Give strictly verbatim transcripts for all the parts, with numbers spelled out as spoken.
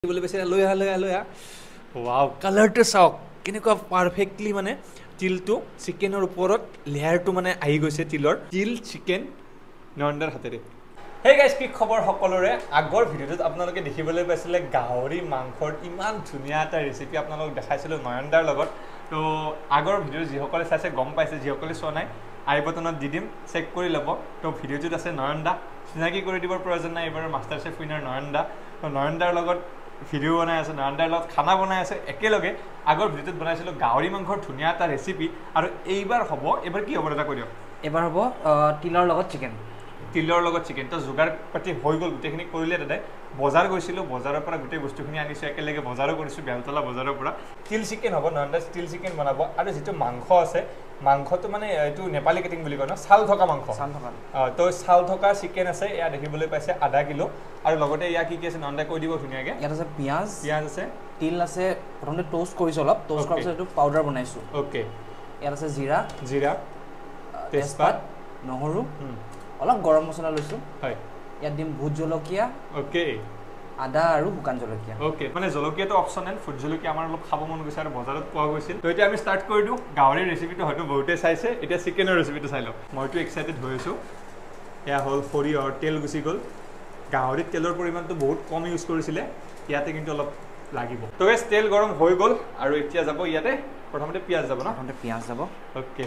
বলে বেশি লৈ আহা লৈ আহা লৈ আহা ওয়াও কালাৰটো চাওক কেনেকুৱা পাৰফেক্টলি মানে তিলটো চিকেনৰ ওপৰত লেয়াৰটো মানে আহি গৈছে তিলৰ তিল চিকেন নয়নদাৰ হাতেৰে হে গাইস কি খবৰ সকলোৰে আগৰ ভিডিওত আপোনালোকে দেখিবলৈ পাইছিলে গাহৰি মাংসৰ ইমান ধুনীয়া এটা ৰেচিপি আপোনালোকক দেখাইছিলো নয়নদাৰ লগত তো আগৰ ভিডিও যিসকলে চাইছে গম পাইছে যিসকলে চোৱা নাই আই বটনত দি দিম চেক কৰি ল'ব তো ভিডিওটোত আছে নয়নদা চিনাকি কৰি দিবৰ প্ৰয়োজন নাই এবাৰ মাষ্টাৰ চেফ উইনাৰ নয়নদা তো নয়নদাৰ লগত ভিডিও বনাই আছে নয়নদাৰ লগত খানা বনাই আছে একেলগে আগৰ ভিডিওত বনাইছিলো গাহৰি মাংসৰ ধুনীয়া এটা ৰেচিপি আৰু এইবাৰ হ'ব এবাৰ কি হ'ব এটা কৈ দিয়ক এবাৰ হ'ব তিলৰ লগত চিকেন তিলৰ লগত চিকেন তো যোগাৰ পাতি হৈ গ'ল গোটেইখিনি কৰিলে দাদাই বজাৰ গৈছিলোঁ বজাৰৰ পৰা গোটেই বস্তুখিনি আনিছোঁ একেলগে বজাৰো কৰিছোঁ বেলতলা বজাৰৰ পৰা তিল চিকেন হ'ব নয়নদা তিল চিকেন বনাব আৰু যিটো মাংস আছে মাংসটো মানে এইটো নেপালী কাটিং বুলি কয় ন চাল থকা মাংস চাল থকা তো চাল থকা চিকেন আছে এয়া দেখিবলৈ পাইছে আধা কিলো আৰু লগতে এয়া কি কি আছে নয়নদাই কৈ দিব ধুনীয়াকৈ ইয়াত আছে পিঁয়াজ পিঁয়াজ আছে তিল আছে প্ৰথমতে টোষ্ট কৰিছোঁ অলপ টোষ্ট কৰাৰ পিছত এইটো পাউডাৰ বনাইছোঁ অ'কে ইয়াত আছে জিৰা জিৰা তেজপাত নহৰু অলপ গৰম মছলা লৈছোঁ হয় ইয়াত দিম ভোট জলকীয়া অ'কে আদা আৰু শুকান জলকীয়া অ'কে মানে জলকীয়াটো অপশ্যনেল ভোট জলকীয়া আমাৰ অলপ খাব মন গৈছে আৰু বজাৰত পোৱা গৈছিল তো এতিয়া আমি ষ্টাৰ্ট কৰি দিওঁ গাহৰিৰ ৰেচিপিটো হয়তো বহুতে চাইছে এতিয়া চিকেনৰ ৰেচিপিটো চাই লওঁ মইতো এক্সাইটেড হৈ আছোঁ এয়া হ'ল সৰিয়হৰ তেল গুচি গ'ল গাহৰিত তেলৰ পৰিমাণটো বহুত কম ইউজ কৰিছিলে ইয়াতে কিন্তু অলপ লাগিব তো গাইছ তেল গৰম হৈ গ'ল আৰু এতিয়া যাব ইয়াতে প্ৰথমতে পিঁয়াজ যাব ন প্ৰথমতে পিঁয়াজ যাব অ'কে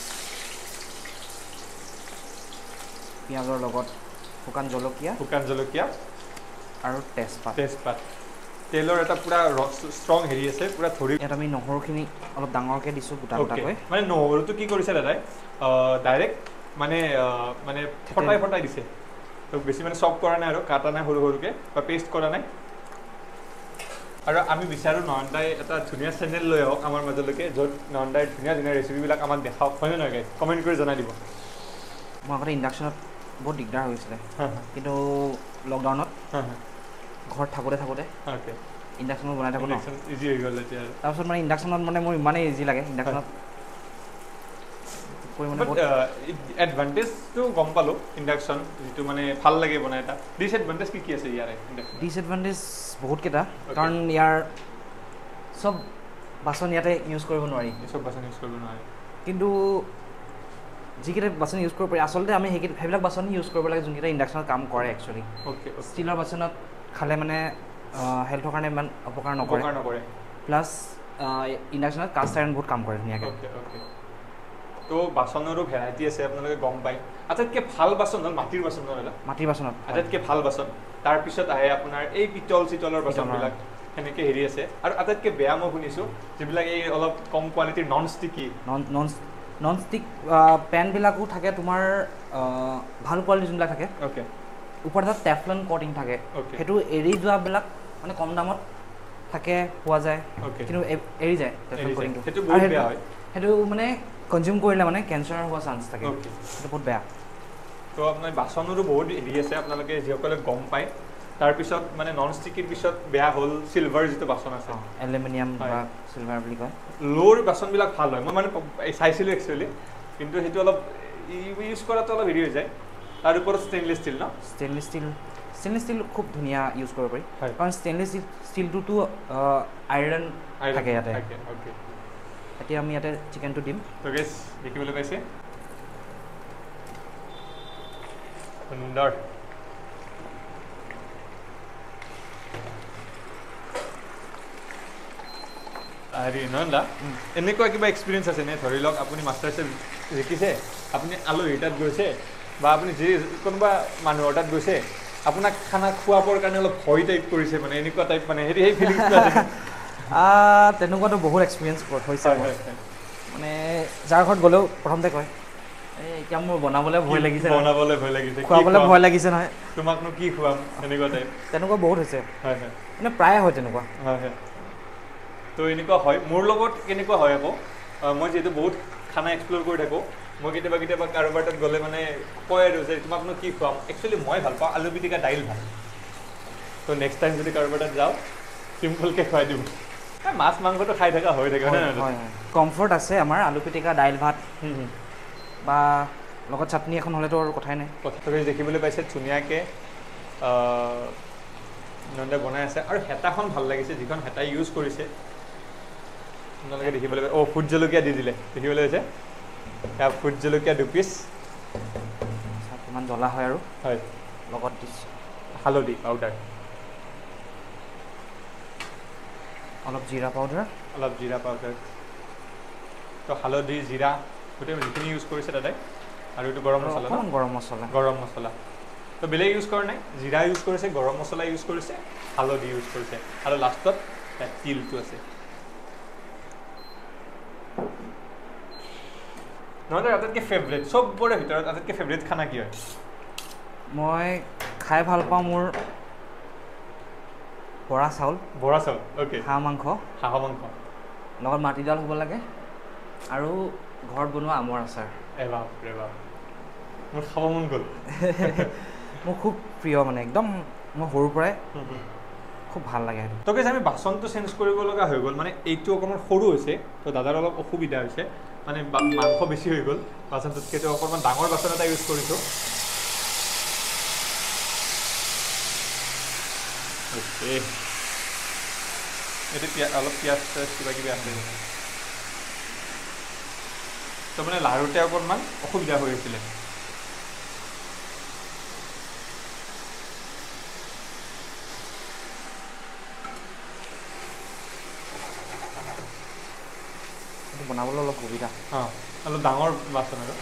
পিঁয়াজৰ লগত শুকান জলকীয়া শুকান জলকীয়া আৰু তেজপাত তেজপাত তেলৰ এটা পুৰা ষ্ট্ৰং হেৰি আছে পুৰা ধৰি ইয়াত আমি নহৰুখিনি অলপ ডাঙৰকৈ দিছোঁ গোটা গোটাকৈ মানে নহৰুটো কি কৰিছে দাদাই ডাইৰেক্ট মানে মানে ফটাই ফটাই দিছে তো বেছি মানে চপ কৰা নাই আৰু কাটা নাই সৰু সৰুকৈ বা পেষ্ট কৰা নাই আৰু আমি বিচাৰোঁ নয়নদাই এটা ধুনীয়া চেনেল লৈ আহক আমাৰ মাজলৈকে য'ত নয়নদাই ধুনীয়া ধুনীয়া ৰেচিপিবিলাক আমাক দেখাওক হয়নে নহয় গাইজ কমেণ্ট কৰি জনাই দিব মই আগতে ইণ্ডাকশ্যনত বহুত দিগদাৰ হৈছিলে কিন্তু লকডাউনত ঘৰত থাকোঁতে থাকোঁতে ইণ্ডাকশ্যনত বনাই থাকোঁ ন ইজি হৈ গ'ল এতিয়া তাৰপিছত মানে ইণ্ডাকশ্যনত মানে মোৰ ইমানেই ইজি লাগে ইণ্ডাকশ্যনত কৰি মানে এডভান্টেজটো গম পালোঁ ইণ্ডাকশ্যন যিটো মানে ভাল লাগে বনাই এটা ডিছএডভান্টেজ কি কি আছে ইয়াৰে ডিছএডভান্টেজ বহুতকেইটা কাৰণ ইয়াৰ চব বাচন ইয়াতে ইউজ কৰিব নোৱাৰি চব বাচন ইউজ কৰিব নোৱাৰি কিন্তু যিকেইটা বাচন ইউজ কৰিব পাৰি আচলতে আমি সেই সেইবিলাক বাচন ইউজ কৰিব লাগে যোনকেইটা ইণ্ডাকশ্যনত কাম কৰে একচুৱেলি অ'কে ষ্টীলৰ বাচনত খালে মানে হেল্থৰ কাৰণে ইমান অপকাৰ নকৰে নকৰে প্লাছ ইণ্ডাকশ্যনত কাষ্ট আইৰণ বহুত কাম কৰে ধুনীয়াকৈ অ'কে অ'কে তো বাচনৰো ভেৰাইটি আছে আপোনালোকে গম পায় আটাইতকৈ ভাল বাচন হ'ল মাটিৰ বাচন নহয় মাটিৰ বাচনত আটাইতকৈ ভাল বাচন তাৰপিছত আহে আপোনাৰ এই পিতল চিতলৰ বাচনবিলাক সেনেকৈ হেৰি আছে আৰু আটাইতকৈ বেয়া মই শুনিছোঁ যিবিলাক এই অলপ কম কোৱালিটিৰ non sticky non non non stick পেনবিলাকো থাকে তোমাৰ ভাল কোৱালিটি যোনবিলাক থাকে অ'কে ওপৰত এটা টেফলন কটিং থাকে সেইটো এৰি যোৱাবিলাক মানে কম দামত থাকে পোৱা যায় কিন্তু এৰি যায় টেফলন কটিংটো সেইটো বহুত বেয়া হয় সেইটো মানে কনজিউম কৰিলে মানে কেঞ্চাৰ হোৱা চান্স থাকে সেইটো বহুত বেয়া তো আপোনাৰ বাচনৰো বহুত হেৰি আছে আপোনালোকে যিসকলে গম পায় তাৰপিছত মানে নন ষ্টিকিৰ পিছত বেয়া হ'ল চিলভাৰ যিটো বাচন আছে এলুমিনিয়াম বা চিলভাৰ বুলি কয় ল'ৰ বাচনবিলাক ভাল হয় মই মানে চাইছিলোঁ একচুৱেলি কিন্তু সেইটো অলপ ইউজ কৰাটো অলপ হেৰি হৈ যায় তাৰ ওপৰত ষ্টেইনলেছ ষ্টীল ন ষ্টেইনলেছ ষ্টীল ষ্টেইনলেছ ষ্টীল খুব ধুনীয়া ইউজ কৰিব পাৰি কাৰণ ষ্টেইনলেছ ষ্টীলটোতো আইৰণ থাকে ইয়াতে অ'কে এতিয়া আমি ইয়াতে চিকেনটো দিম তো গাইছ দেখিবলৈ পাইছে সুন্দৰ হেৰি নয়নদা এনেকুৱা কিবা এক্সপিৰিয়েঞ্চ আছে নে ধৰি লওক আপুনি মাষ্টাৰ চেফ শিকিছে আপুনি আলহীৰ তাত গৈছে বা আপুনি যি কোনোবা মানুহৰ তাত গৈছে আপোনাক খানা খুৱাবৰ কাৰণে অলপ ভয় টাইপ কৰিছে মানে এনেকুৱা টাইপ মানে হেৰি সেই ফিলিংছটো আছে তেনেকুৱাতো বহুত এক্সপিৰিয়েঞ্চ হৈছে মানে যাৰ ঘৰত গ'লেও প্ৰথমতে কয় এই এতিয়া মোৰ বনাবলৈ ভয় লাগিছে বনাবলৈ ভয় লাগিছে খুৱাবলৈ ভয় লাগিছে নহয় তোমাকনো কি খুৱাম এনেকুৱা টাইপ তেনেকুৱা বহুত হৈছে হয় হয় মানে প্ৰায়ে হয় তেনেকুৱা হয় হয় তো এনেকুৱা হয় মোৰ লগত কেনেকুৱা হয় আকৌ মই যিহেতু বহুত খানা এক্সপ্ল'ৰ কৰি থাকোঁ মই কেতিয়াবা কেতিয়াবা কাৰোবাৰ তাত গ'লে মানে কয় আৰু যে তোমাকনো কি খুৱাম একচুৱেলি মই ভাল পাওঁ আলু পিটিকা দাইল ভাত তো নেক্সট টাইম যদি কাৰোবাৰ তাত যাওঁ চিম্পলকৈ খুৱাই দিওঁ মাছ মাংসটো খাই থকা হৈ থাকে হয় কমফৰ্ট আছে আমাৰ আলু পিটিকা দাইল ভাত বা লগত চাটনি এখন হ'লেতো আৰু কথাই নাই কথাটো দেখিবলৈ পাইছে ধুনীয়াকৈ নন্দে বনাই আছে আৰু হেতাখন ভাল লাগিছে যিখন হেতা ইউজ কৰিছে আপোনালোকে দেখিবলৈ অ ফুট জলকীয়া দি দিলে দেখিবলৈ হৈছে এয়া ফুট জলকীয়া দুপিচ কিমান জ্বলা হয় আৰু হয় লগত দিছে হালধি পাউডাৰ অলপ জিৰা পাউডাৰ অলপ জিৰা পাউডাৰ তো হালধি জিৰা গোটেই যিখিনি ইউজ কৰিছে তাতে আৰু এইটো গৰম মছলা অকণমান গৰম মছলা গৰম মছলা তো বেলেগ ইউজ কৰা নাই জিৰা ইউজ কৰিছে গৰম মছলা ইউজ কৰিছে হালধি ইউজ কৰিছে আৰু লাষ্টত তিলটো আছে নহ'লে আটাইতকৈ ফেভৰেট চবৰে ভিতৰত আটাইতকৈ ফেভৰেট খানা কি হয় মই খাই ভাল পাওঁ মোৰ বৰা চাউল বৰা চাউল অ'কে হাঁহ মাংস হাঁহৰ মাংস লগত মাটিদাল হ'ব লাগে আৰু ঘৰত বনোৱা আমৰ আচাৰ এ বাপ ৰে বাপ মোৰ খাব মন গ'ল মোৰ খুব প্ৰিয় মানে একদম মই সৰুৰ পৰাই খুব ভাল লাগে সেইটো তো কৈছে আমি বাচনটো চেঞ্জ কৰিব লগা হৈ গ'ল মানে এইটো অকণমান সৰু হৈছে তো দাদাৰ অলপ অসুবিধা হৈছে মানে মাংস বেছি হৈ গ'ল বাচনটোতকৈ তো অকণমান ডাঙৰ বাচন এটা ইউজ কৰিছোঁ অ'কে এইটো পিঁয়াজ অলপ পিঁয়াজ চিয়াজ কিবা কিবি আছে তো মানে লাৰুতে অকণমান অসুবিধা হৈ আছিলে বনাবলৈ অলপ সুবিধা অঁ অলপ ডাঙৰ বাচন আৰু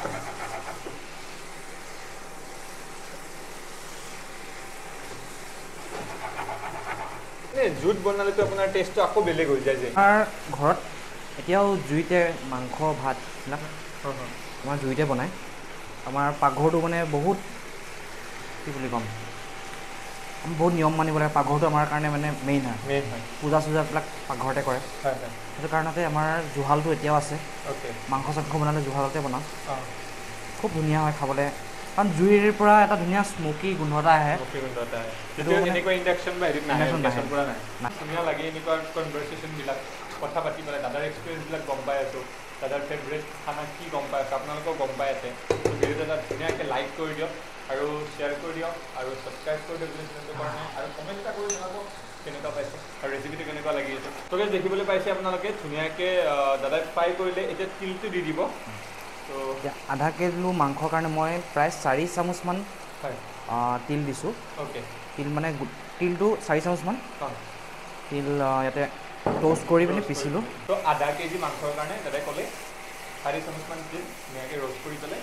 জুইত বনালেতো আপোনাৰ টেষ্টটো আকৌ বেলেগ হৈ যায় যে আমাৰ ঘৰত এতিয়াও জুইতে মাংস ভাতবিলাক আমাৰ জুইতে বনায় আমাৰ পাকঘৰটো মানে বহুত কি বুলি ক'ম বহুত নিয়ম মানিব লাগে পাকঘৰটো আমাৰ কাৰণে মানে মেইন হয় মেইন হয় পূজা চূজাবিলাক পাকঘৰতে কৰে হয় হয় সেইটো কাৰণতে আমাৰ জুহালটো এতিয়াও আছে অ'কে মাংস চাংস বনালে জুহালতে বনাওঁ অঁ খুব ধুনীয়া হয় খাবলৈ কাৰণ জুইৰ পৰা এটা ধুনীয়া স্মকি গোন্ধ এটা আহে এনেকুৱা ইণ্ডাকশ্যন বা হেৰিত নাহে ইণ্ডাকশ্যন পৰা নাই নাই ধুনীয়া লাগে এনেকুৱা কনভাৰ্চেশ্যনবিলাক কথা পাতি পেলাই দাদাৰ এক্সপিৰিয়েঞ্চবিলাক গম পাই আছোঁ দাদাৰ ফেভৰেট খানা কি গম পাই আছোঁ আপোনালোকেও গম পাই আছে ভিডিঅ'টো এটা ধুনীয়াকৈ লাইক কৰি দিয়ক আৰু শ্বেয়াৰ কৰি দিয়ক আৰু ছাবস্ক্ৰাইব কৰি দিয়ক যদি চেনেলটো কৰা নাই আৰু কমেণ্ট এটা কৰি জনাব কেনেকুৱা পাইছে আৰু ৰেচিপিটো কেনেকুৱা লাগি আছে তো দেখিবলৈ পাইছে আপোনালোকে ধুনীয়াকৈ দাদাই ফ্ৰাই কৰিলে এতিয়া তিলটো দি দিব তো আধা কিলো মাংসৰ কাৰণে মই প্ৰায় চাৰি চামুচমান হয় তিল দিছোঁ অ'কে তিল মানে তিলটো চাৰি চামুচমান অঁ তিল ইয়াতে ট'ষ্ট কৰি পিনে পিচিলোঁ তো আধা কেজি মাংসৰ কাৰণে দাদাই ক'লে চাৰি চামুচমান তিল ধুনীয়াকৈ ৰ'ষ্ট কৰি পেলাই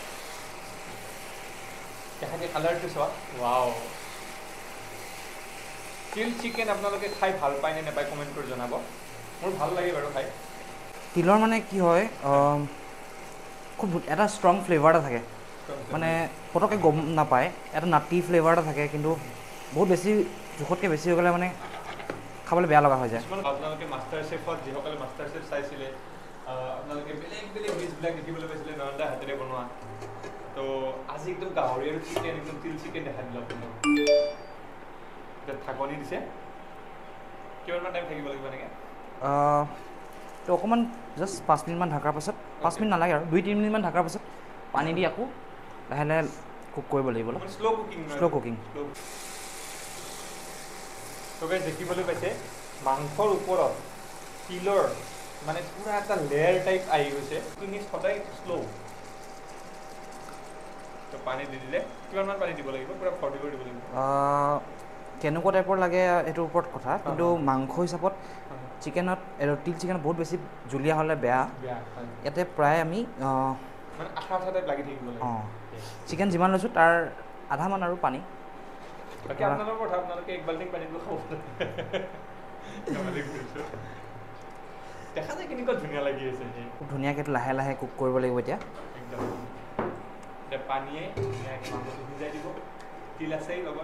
দেখাকে কালাৰটো চোৱা ৱাও তিল চিকেন আপোনালোকে খাই ভাল পায় নে নাপায় কমেণ্ট কৰি জনাব মোৰ ভাল লাগে বাৰু খাই তিলৰ মানে কি হয় খুব এটা ষ্ট্ৰং ফ্লেভাৰ এটা থাকে মানে পটককৈ গম নাপায় এটা নাটি ফ্লেভাৰ এটা থাকে কিন্তু বহুত বেছি জোখতকৈ বেছি হৈ গ'লে মানে খাবলৈ বেয়া লগা হৈ যায় আপোনালোকে মাষ্টাৰ চেফত যিসকলে মাষ্টাৰ চেফ চাইছিলে আপোনালোকে বেলেগ বেলেগ ডিছবিলাক দেখিবলৈ পাইছিলে নয়নদাৰ হাতেৰে বনোৱা তো আজি একদম গাহৰি আৰু চিকেন একদম তিল চিকেন দেখাই দিলোঁ আপোনালোক এতিয়া ঢাকনি দিছে কিমানমান টাইম থাকিব লাগিব এনেকৈ তো অকণমান জাষ্ট পাঁচ মিনিটমান ঢাকাৰ পাছত পাঁচ মিনিট নালাগে আৰু দুই তিনি মিনিটমান ঢাকাৰ পাছত পানী দি আকৌ লাহে লাহে কুক কৰিব লাগিব শ্ল' কুকিং শ্ল' কুকিং তো গাইজ দেখিবলৈ পাইছে মাংসৰ ওপৰত তিলৰ মানে পুৰা এটা লেয়াৰ টাইপ আহি গৈছে কুকিং সদায় শ্ল' তো পানী দি দিলে কিমানমান পানী দিব লাগিব পুৰা ভৰ্তি কৰি দিব লাগিব কেনেকুৱা টাইপৰ লাগে এইটোৰ ওপৰত কথা কিন্তু মাংস হিচাপত চিকেনত তিল চিকেনত বহুত বেছি জুলীয়া হ'লে বেয়া ইয়াতে প্ৰায় আমি অঁ চিকেন যিমান লৈছোঁ তাৰ আধামান আৰু পানী খুব ধুনীয়াকৈ লাহে লাহে কুক কৰিব লাগিব এতিয়া পানীয়ে মাংসটো সিজাই দিব তিল আছেই লগত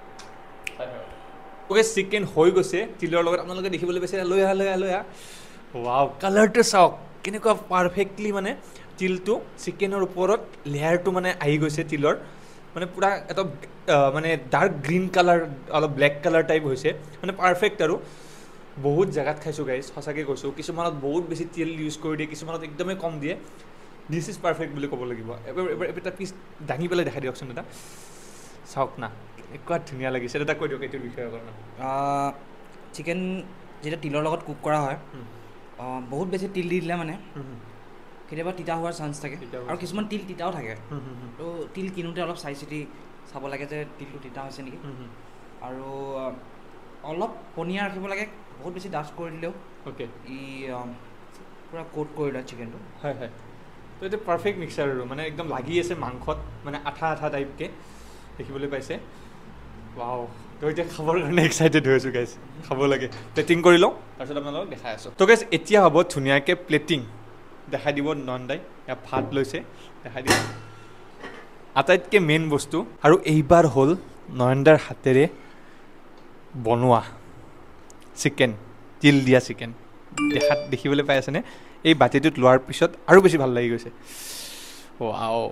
চিকেন হৈ গৈছে তিলৰ লগত আপোনালোকে দেখিবলৈ পাইছে লৈ আহা লৈ আহা লৈ আহা ৱাও কালাৰটো চাওক কেনেকুৱা পাৰফেক্টলি মানে তিলটো চিকেনৰ ওপৰত লেয়াৰটো মানে আহি গৈছে তিলৰ মানে পুৰা এটা মানে ডাৰ্ক গ্ৰীণ কালাৰ অলপ ব্লেক কালাৰ টাইপ হৈছে মানে পাৰফেক্ট আৰু বহুত জেগাত খাইছোঁ গাইজ সঁচাকৈ কৈছোঁ কিছুমানত বহুত বেছি তিল ইউজ কৰি দিয়ে কিছুমানত একদমেই কম দিয়ে দিছ ইজ পাৰফেক্ট বুলি ক'ব লাগিব এবাৰ এবাৰ এটা পিচ দাঙি পেলাই দেখাই দিয়কচোন এটা চাওক না একোৱা ধুনীয়া লাগিছে এটা কৈ দিয়ক এইটোৰ বিষয়ে অকণমান চিকেন যেতিয়া তিলৰ লগত কুক কৰা হয় বহুত বেছি তিল দি দিলে মানে কেতিয়াবা তিতা হোৱাৰ চান্স থাকে আৰু কিছুমান তিল তিতাও থাকে তো তিল কিনোতে অলপ চাই চিতি চাব লাগে যে তিলটো তিতা হৈছে নেকি আৰু অলপ পনীয়া ৰাখিব লাগে বহুত বেছি ডাষ্ট কৰি দিলেও অ'কে ই পূৰা কোট কৰি লয় চিকেনটো হয় হয় তো এইটো পাৰফেক্ট মিক্সাৰ আৰু মানে একদম লাগি আছে মাংসত মানে আঠা আঠা টাইপকৈ দেখিবলৈ পাইছে ৱাও তো এতিয়া খাবৰ কাৰণে এক্সাইটেড হৈ আছোঁ গাইজ খাব লাগে প্লেটিং কৰি লওঁ তাৰপিছত আপোনালোকক দেখাই আছোঁ তো গাইজ এতিয়া হ'ব ধুনীয়াকৈ প্লেটিং দেখাই দিব নন্দাই ইয়াত ভাত লৈছে দেখাই দিব আটাইতকৈ মেইন বস্তু আৰু এইবাৰ হ'ল নয়নদাৰ হাতেৰে বনোৱা চিকেন তিল দিয়া চিকেন দেখাত দেখিবলৈ পাই আছেনে এই বাতিটোত লোৱাৰ পিছত আৰু বেছি ভাল লাগি গৈছে ৱাও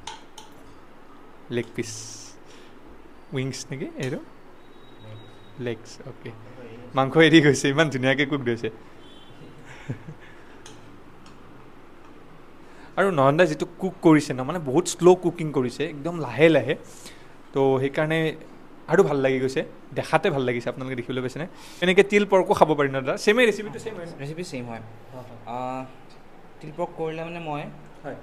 লেগ পিচ উইংছ নেকি এইটো লেগছ অ'কে মাংস এৰি গৈছে ইমান ধুনীয়াকৈ কুক হৈছে আৰু নয়নদাই যিটো কুক কৰিছে ন মানে বহুত শ্ল' কুকিং কৰিছে একদম লাহে লাহে তো সেইকাৰণে আৰু ভাল লাগি গৈছে দেখাতে ভাল লাগিছে আপোনালোকে দেখিবলৈ পাইছেনে এনেকৈ তিল পৰ্কো খাব পাৰি ন দাদা ছেমে ৰেচিপিটো ছেম হয় ৰেচিপি ছেইম হয় তিল পৰ্ক কৰিলে মানে মই হয়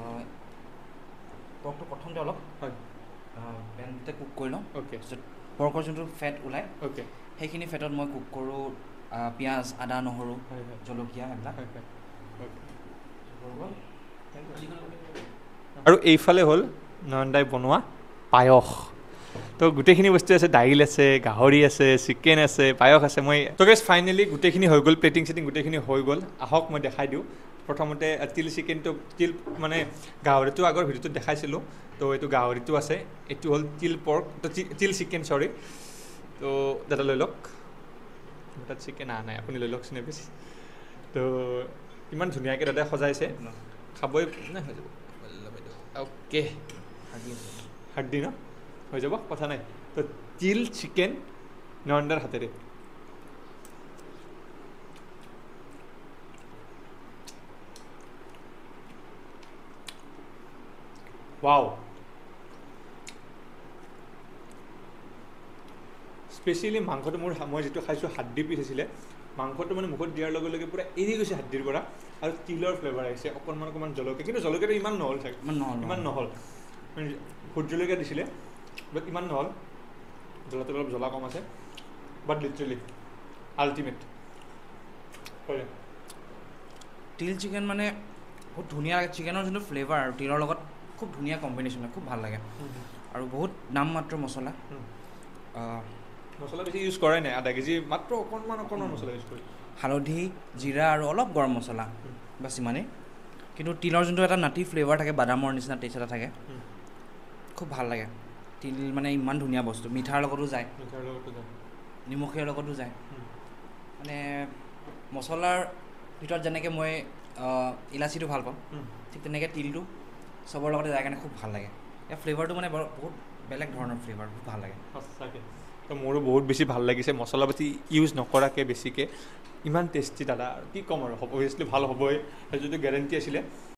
পৰ্কটো প্ৰথমতে অলপ হয় পেনতে কুক কৰি লওঁ অ'কে তাৰপিছত পৰ্কৰ যোনটো ফেট ওলায় অ'কে সেইখিনি ফেটত মই কুক কৰোঁ পিঁয়াজ আদা নহৰু জলকীয়া এইবিলাক আৰু এইফালে হ'ল নয়নদাই বনোৱা পায়স তো গোটেইখিনি বস্তু আছে দাইল আছে গাহৰি আছে চিকেন আছে পায়স আছে মই তো গাইজ ফাইনেলি গোটেইখিনি হৈ গ'ল প্লেটিং চেটিং গোটেইখিনি হৈ গ'ল আহক মই দেখাই দিওঁ প্ৰথমতে তিল চিকেনটো তিল মানে গাহৰিটো আগৰ ভিডিঅ'টোত দেখাইছিলোঁ তো এইটো গাহৰিটো আছে এইটো হ'ল তিল পৰ্ক তো তিল চিকেন চৰি তো দাদা লৈ লওক মোৰ তাত চিকেন অহা নাই আপুনি লৈ লওকচোন বেছি তো ইমান ধুনীয়াকৈ দাদাই সজাইছে খাবই নাই হৈ যাব অ'কে হাৰ্ডি ন হৈ যাব কথা নাই তো তিল চিকেন নয়নদাৰ হাতেৰে ৱাও স্পেচিয়েলি মাংসটো মোৰ মই যিটো খাইছোঁ হাড্ডি পিচ আছিলে মাংসটো মানে মুখত দিয়াৰ লগে লগে পূৰা এৰি গৈছে হাড্ডিৰ পৰা আৰু তিলৰ ফ্লেভাৰ আহিছে অকণমান অকণমান জলকীয়া কিন্তু জলকীয়াটো ইমান নহ'ল চাগে ইমান নহ'ল ইমান নহ'ল ভোট জলকীয়া দিছিলে বাট ইমান নহ'ল জ্বলাটো অলপ জ্বলা কম আছে বাট লিটাৰেলি আল্টিমেট হয় তিল চিকেন মানে বহুত ধুনীয়া লাগে চিকেনৰ যোনটো ফ্লেভাৰ আৰু তিলৰ লগত খুব ধুনীয়া কম্বিনেশ্যন হয় খুব ভাল লাগে আৰু বহুত নামমাত্ৰ মছলা মছলা বেছি ইউজ কৰাই নাই আধা কেজি মাত্ৰ অকণমান অকণমান মছলা ইউজ কৰি হালধি জিৰা আৰু অলপ গৰম মছলা বাছ ইমানেই কিন্তু তিলৰ যোনটো এটা নাটি ফ্লেভাৰ থাকে বাদামৰ নিচিনা টেষ্ট এটা থাকে খুব ভাল লাগে তিল মানে ইমান ধুনীয়া বস্তু মিঠাৰ লগতো যায় মিঠাৰ লগতো যায় নিমখীয়াৰ লগতো যায় মানে মছলাৰ ভিতৰত যেনেকৈ মই ইলাচিটো ভাল পাওঁ ঠিক তেনেকৈ তিলটো চবৰ লগতে যায় কাৰণে খুব ভাল লাগে ইয়াৰ ফ্লেভাৰটো মানে বৰ বহুত বেলেগ ধৰণৰ ফ্লেভাৰ বহুত ভাল লাগে সঁচাকৈ তো মোৰো বহুত বেছি ভাল লাগিছে মছলা পাতি ইউজ নকৰাকৈ বেছিকৈ ইমান টেষ্টি দাদা আৰু কি ক'ম আৰু অভিয়াছলি ভাল হ'বই সেইটো গেৰেণ্টি আছিলে